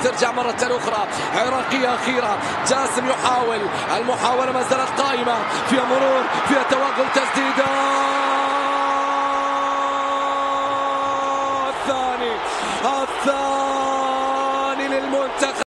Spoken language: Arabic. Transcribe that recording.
ترجع مرة أخرى عراقية أخيرة. جاسم يحاول، المحاولة ما زالت قائمة، فيها مرور، فيها توغل، تسديدة الثاني للمنتخب.